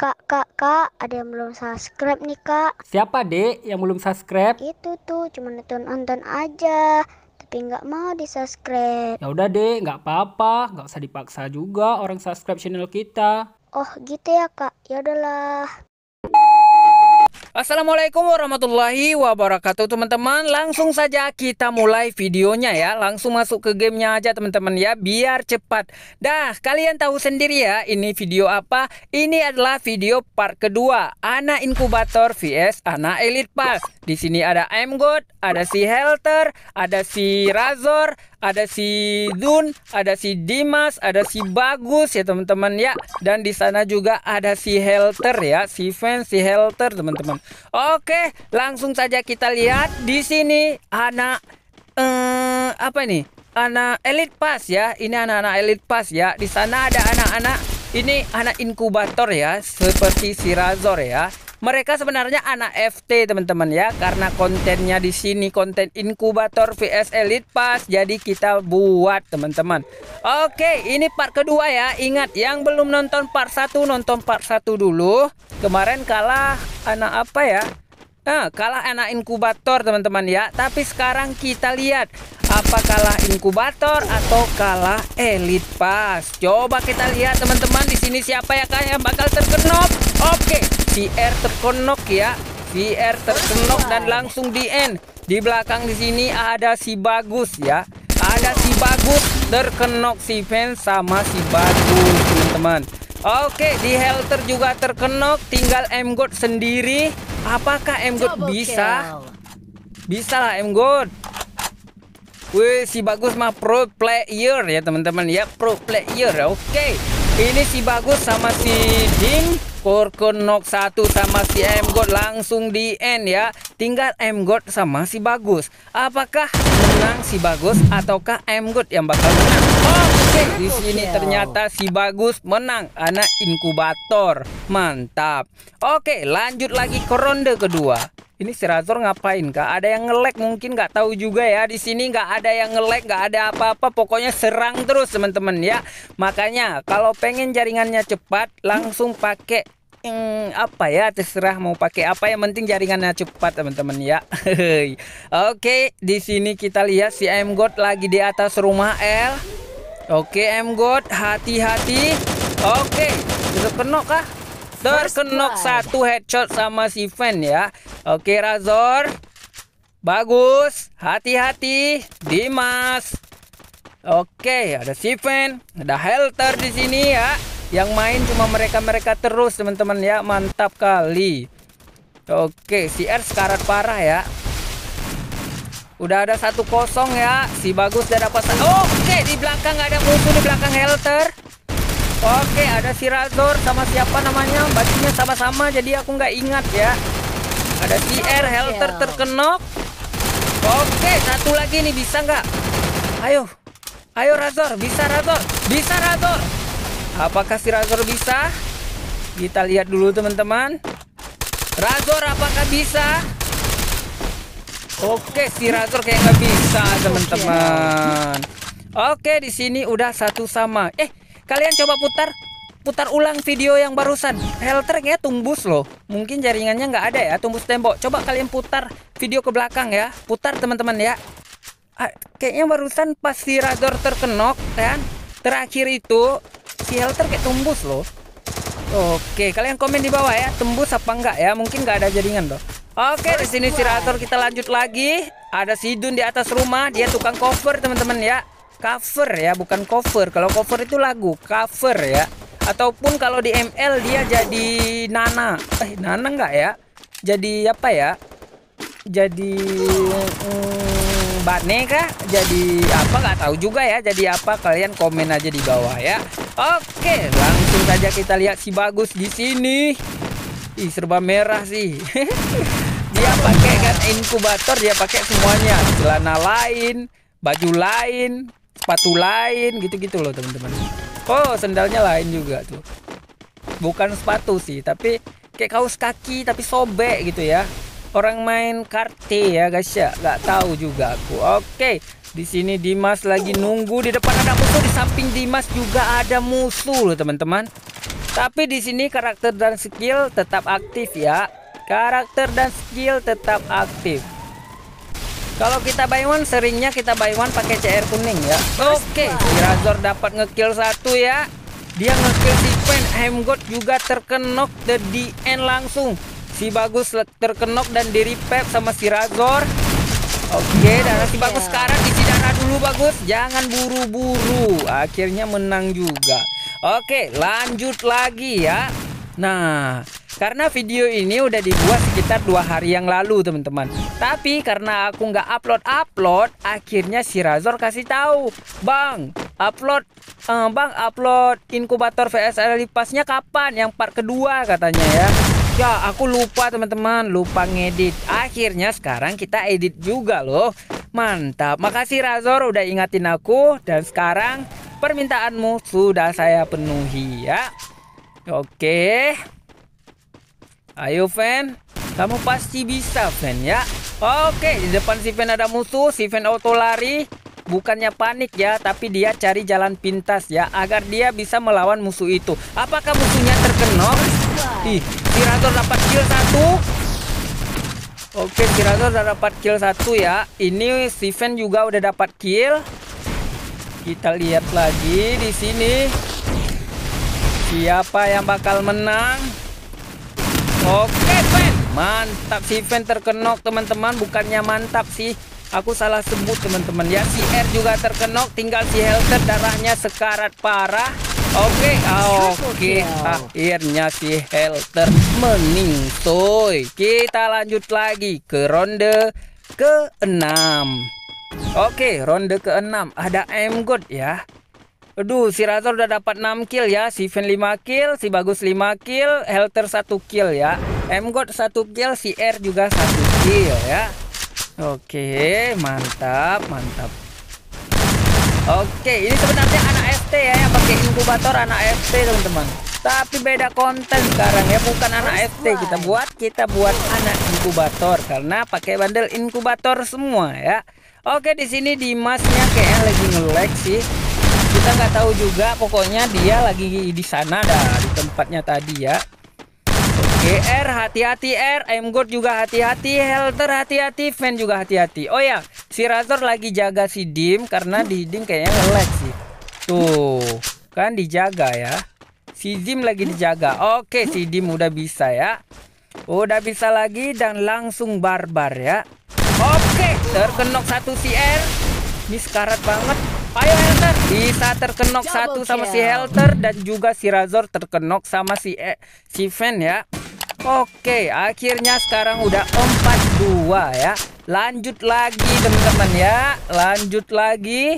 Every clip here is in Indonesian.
Kak, ada yang belum subscribe nih, Kak. Siapa, Dek, yang belum subscribe? Itu tuh, cuma nonton aja, tapi nggak mau di-subscribe. Ya udah, Dek, nggak apa-apa, nggak usah dipaksa juga orang subscribe channel kita. Oh, gitu ya, Kak. Ya udahlah. Assalamualaikum warahmatullahi wabarakatuh teman-teman. Langsung saja kita mulai videonya ya. Langsung masuk ke gamenya aja teman-teman ya, biar cepat. Dah, kalian tahu sendiri ya ini video apa? Ini adalah video part kedua, anak inkubator vs anak elite pass. Di sini ada M-God, ada si Helter, ada si Razor, ada si Dun, ada si Dimas, ada si Bagus ya teman-teman ya. Dan di sana juga ada si Helter ya, si fans si Helter teman-teman. Oke, langsung saja kita lihat di sini anak apa ini? Anak Elite Pass ya. Ini anak-anak Elite Pass ya. Di sana ada anak-anak, ini anak inkubator ya, seperti si Razor ya. Mereka sebenarnya anak FT teman-teman ya, karena kontennya di sini konten inkubator vs Elite Pass, jadi kita buat teman-teman. Oke, ini part kedua ya. Ingat yang belum nonton part 1 nonton part 1 dulu. Kemarin kalah anak apa ya? Kalah anak inkubator teman-teman ya. Tapi sekarang kita lihat apa kalah inkubator atau kalah Elite Pass. Coba kita lihat teman-teman, di sini siapa ya kah yang bakal terkenok? Oke, VR terkenok ya. VR terkenok dan langsung di end. Di belakang di sini ada si Bagus ya. Ada si Bagus terkenok, si fans sama si Bagus teman-teman. Oke, di Helter juga terkenok, tinggal M-God sendiri. Apakah M-God bisa? Bisa lah M-God. Wih, si Bagus mah pro player ya teman-teman ya, pro player. Oke, ini si Bagus sama si Din terkenok satu sama si M-God, langsung di end ya. Tinggal M-God sama si Bagus. Apakah menang si Bagus ataukah M-God yang bakal menang? Oke, di sini ternyata si Bagus menang, anak inkubator. Mantap. Oke, lanjut lagi ke ronde kedua. Ini si Razor ngapain kak? Ada yang nge-lag mungkin, nggak tahu juga ya. Di sini nggak ada yang nge-lag, nggak ada apa-apa. Pokoknya serang terus teman-teman ya. Makanya kalau pengen jaringannya cepat, langsung pakai apa ya, terserah mau pakai apa, yang penting jaringannya cepat teman-teman ya. Oke, di sini kita lihat si M-God lagi di atas rumah L. Oke, M-God hati-hati. Oke, terkenok kah? Terkenok satu headshot sama si Fan ya. Oke, Razor Bagus, hati-hati. Dimas. Oke, ada si Fan, ada Helter di sini ya. Yang main cuma mereka-mereka terus teman-teman ya. Mantap kali. Oke, si R sekarat parah ya. Udah ada 1-0 ya. Si Bagus udah dapat. Oke, di belakang ada musuh, di belakang Helter. Oke, ada si Razor sama siapa namanya, bajunya sama-sama jadi aku nggak ingat ya. Ada si R, Helter terkenok. Oke, satu lagi nih, bisa nggak? Ayo, ayo Razor, bisa Razor, bisa Razor. Apakah si Razor bisa? Kita lihat dulu teman-teman. Razor apakah bisa? Oke, si Razor kayak nggak bisa teman-teman. Oke, di sini udah 1-1. Kalian coba putar ulang video yang barusan. Helter kayaknya tumbus loh. Mungkin jaringannya nggak ada ya, tumbus tembok. Coba kalian putar video ke belakang ya. Putar teman-teman ya. Kayaknya barusan pas si Razor terkenok kan, terakhir itu si Helter kayak tumbus loh. Oke, kalian komen di bawah ya, tembus apa enggak ya? Mungkin nggak ada jaringan loh. Oke, di sini si Razor, kita lanjut lagi. Ada si Dun di atas rumah, dia tukang cover teman-teman ya. Cover ya, bukan cover. Kalau cover itu lagu, cover ya. Ataupun kalau di ML dia jadi Nana. Nana enggak ya? Jadi apa ya? Jadi Bane kah? Jadi apa, nggak tahu juga ya. Jadi apa, kalian komen aja di bawah ya. Oke, langsung saja kita lihat si Bagus di sini. Ih, serba merah sih. Dia pakai kan inkubator, dia pakai semuanya. Celana lain, baju lain, sepatu lain, gitu-gitu loh teman-teman. Oh, sendalnya lain juga tuh. Bukan sepatu sih, tapi kayak kaos kaki tapi sobek gitu ya. Orang main karte ya guys ya, nggak tahu juga aku. Oke, di sini Dimas lagi nunggu, di depan ada musuh, di samping Dimas juga ada musuh loh teman-teman. Tapi di sini karakter dan skill tetap aktif ya. Karakter dan skill tetap aktif. Kalau kita buy one, seringnya kita buy one pakai CR kuning ya. Oke, si Razor dapat ngekill satu ya. Dia ngekill si Pen. Hemgod juga terkenok di end langsung. Si Bagus terkenok dan di revive sama si Razor. Oke, dan si Bagus sekarang isi darah dulu Bagus. Jangan buru-buru. Akhirnya menang juga. Oke, lanjut lagi ya. Nah, karena video ini udah dibuat sekitar 2 hari yang lalu teman-teman. Tapi karena aku nggak upload, akhirnya si Razor kasih tahu, Bang, upload inkubator VSL Pasnya kapan? Yang part kedua katanya ya. Ya, aku lupa teman-teman, lupa ngedit. Akhirnya sekarang kita edit juga loh. Mantap, makasih Razor udah ingatin aku. Dan sekarang permintaanmu sudah saya penuhi ya. Oke. Ayo Fen, kamu pasti bisa Fen ya. Oke, di depan si Fen ada musuh. Si Fen auto lari. Bukannya panik ya, tapi dia cari jalan pintas ya, agar dia bisa melawan musuh itu. Apakah musuhnya terkenok? Ih, si Razor dapat kill 1. Oke, si Razor udah dapat kill 1 ya. Ini si Fen juga udah dapat kill. Kita lihat lagi di sini. Siapa yang bakal menang? Oke, Fen. Mantap, si Fen terkenok teman-teman. Bukannya mantap sih, aku salah sebut teman-teman ya. Si R juga terkenok, tinggal si Helter darahnya sekarat parah. Oke, akhirnya si Helter meningsoy. Kita lanjut lagi ke ronde ke-6. Oke, ronde ke-6 ada Hemgod ya. Aduh, si Razor udah dapat 6 kill ya. Si Fen 5 kill, si Bagus 5 kill, Helter 1 kill ya. Hemgod 1 kill, si R juga 1 kill ya. Oke, mantap, mantap. Oke, ini sebenarnya anak FT ya, yang pakai inkubator anak FT teman-teman. Tapi beda konten sekarang ya, bukan anak FT kita buat anak inkubator karena pakai bundle inkubator semua ya. Oke, di sini Dimasnya kayaknya lagi nge-lag sih. Kita nggak tahu juga, pokoknya dia lagi di sana dah, di tempatnya tadi ya. Oke, R hati-hati R, Hemgod juga hati-hati, Helter hati-hati, Fen juga hati-hati. Oh ya, si Razor lagi jaga si Dim karena di Dim kayaknya nge-lag sih. Tuh, kan dijaga ya. Si Dim lagi dijaga. Oke, si Dim udah bisa ya. Udah bisa lagi dan langsung barbar ya. Oke, terkenok 1 si R. Ini sekarat banget. Ayo Helter, bisa terkenok 1 sama si Helter dan juga si Razor terkenok sama si Fen ya. Oke, akhirnya sekarang udah 4-2 ya. Lanjut lagi teman-teman ya. Lanjut lagi.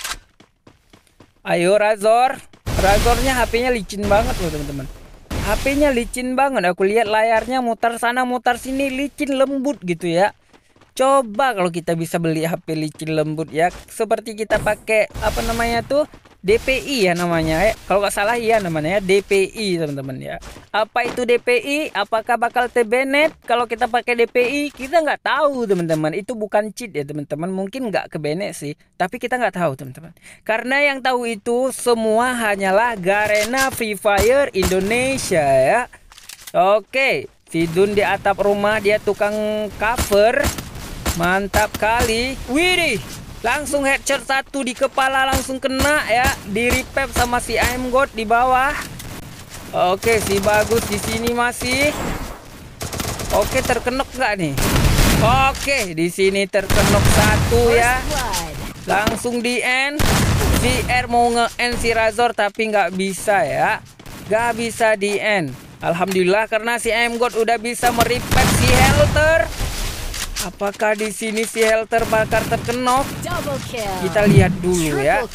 Ayo Razor. Razornya HP-nya licin banget loh teman-teman. HP-nya licin banget. Aku lihat layarnya mutar sana mutar sini, licin lembut gitu ya. Coba kalau kita bisa beli HP licin lembut ya, seperti kita pakai apa namanya tuh, DPI ya namanya ya. Kalau nggak salah ya namanya DPI teman-teman ya. Apa itu DPI? Apakah bakal TBNet? Kalau kita pakai DPI kita nggak tahu teman-teman. Itu bukan cheat ya teman-teman. Mungkin nggak kebenet sih, tapi kita nggak tahu teman-teman. Karena yang tahu itu semua hanyalah Garena Free Fire Indonesia ya. Oke, si Dun di atap rumah, dia tukang cover. Mantap kali. Widih, langsung headshot 1 di kepala, langsung kena ya. Di revive sama si Hemgod di bawah. Oke, si Bagus di sini masih. Oke, terkenok nggak nih? Oke, di sini terkenok 1 ya. Langsung di end. Si R mau nge-end si Razor tapi nggak bisa ya. Nggak bisa di end. Alhamdulillah karena si Hemgod udah bisa merevive si Helter. Apakah di sini si Helter bakal terkenok? Kita lihat dulu ya.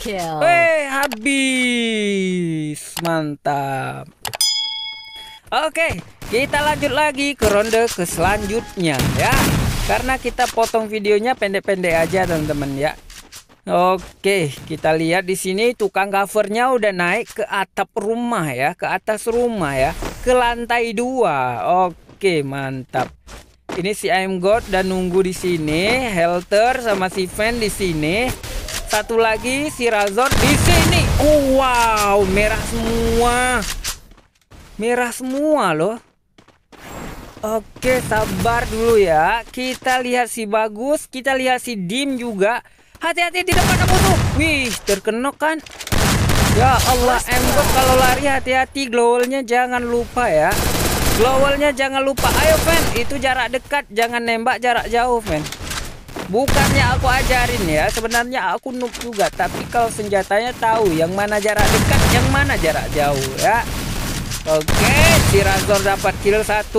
Habis. Mantap. Oke, kita lanjut lagi ke ronde ke selanjutnya ya. Karena kita potong videonya pendek-pendek aja teman-teman ya. Oke, kita lihat di sini tukang covernya udah naik ke atap rumah ya, ke atas rumah ya, ke lantai 2. Oke, mantap. Ini si Hemgod dan nunggu di sini, Helter sama si Fen di sini. Satu lagi si Razor di sini. Oh, wow, merah semua. Merah semua loh. Oke, sabar dulu ya. Kita lihat si Bagus, kita lihat si Dim juga. Hati-hati di depan musuh. Wih, terkenok kan? Ya Allah, Emgot kalau lari hati-hati. Glowalnya jangan lupa ya. Glowalnya jangan lupa. Ayo, Fen. Itu jarak dekat, jangan nembak jarak jauh, Fen. Bukannya aku ajarin ya, sebenarnya aku noob juga. Tapi kalau senjatanya tahu yang mana jarak dekat, yang mana jarak jauh ya. Oke, si Razor dapat kill 1.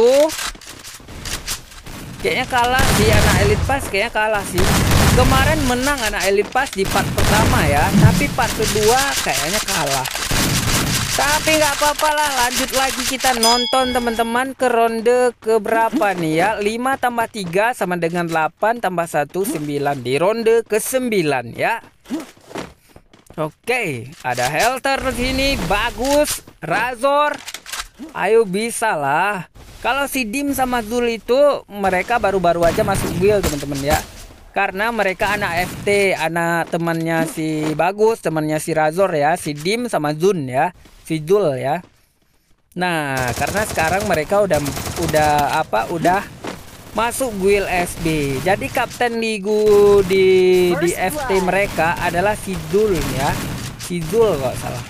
Kayaknya kalah si anak Elite Pass, kayaknya kalah sih. Kemarin menang anak Elite Pass di part pertama ya, tapi part kedua kayaknya kalah. Tapi nggak apa-apa lah, lanjut lagi kita nonton teman-teman ke ronde ke berapa nih ya. 5 tambah 3 sama dengan 8 tambah 1 9 di ronde ke 9 ya. Oke, ada Helter di sini, Bagus, Razor. Ayo bisa lah. Kalau si Dim sama Zul itu mereka baru-baru aja masuk guild teman-teman ya. Karena mereka anak FT, anak temannya si Bagus, temannya si Razor ya, si Dim sama Zun ya, si Zul ya. Nah, karena sekarang mereka udah masuk guild SB. Jadi kapten ligu di FT mereka adalah si Zul ya. Si Zul kok salah.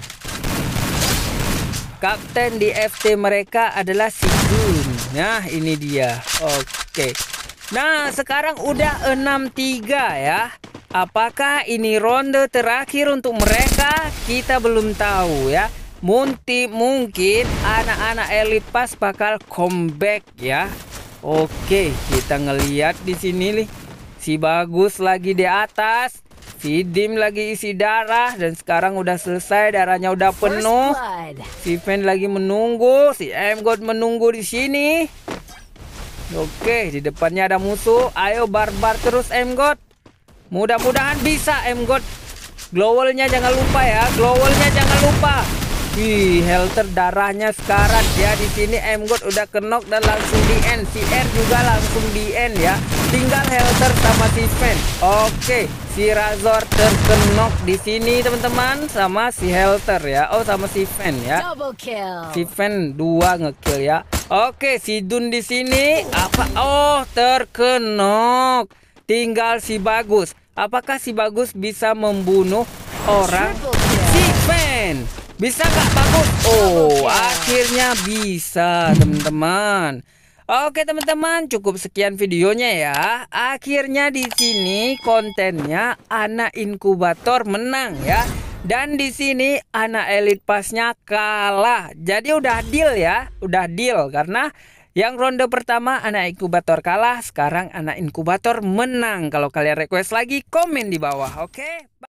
Kapten di FT mereka adalah si Zul. Nah, ini dia. Oke. Nah, sekarang udah 6-3 ya. Apakah ini ronde terakhir untuk mereka? Kita belum tahu ya. Mungkin anak-anak Elite Pass bakal comeback ya. Oke, kita ngelihat di sini nih. Si Bagus lagi di atas. Si Dim lagi isi darah dan sekarang udah selesai, darahnya udah penuh. Si Fen lagi menunggu, si Emgot menunggu di sini. Oke, di depannya ada musuh. Ayo barbar terus Emgot. Mudah-mudahan bisa Emgot. Glowalnya jangan lupa ya, glowalnya jangan lupa. Wih, Helter darahnya sekarat ya. Di sini Emgot udah kenok dan langsung di end. Si R juga langsung di end ya. Tinggal Helter sama si Fen. Oke, si Razor terkenok di sini teman-teman sama si Helter ya. Oh, sama si Fen ya. Si Fen 2 ngekill ya. Oke, si Dun di sini apa? Oh, terkenok. Tinggal si Bagus. Apakah si Bagus bisa membunuh orang? Si Fen bisa nggak Bagus? Oh, akhirnya bisa teman-teman. Oke teman-teman, cukup sekian videonya ya. Akhirnya di sini kontennya anak inkubator menang ya. Dan di sini anak Elite Pass-nya kalah. Jadi udah deal ya, udah deal karena yang ronde pertama anak inkubator kalah, sekarang anak inkubator menang. Kalau kalian request lagi komen di bawah, oke?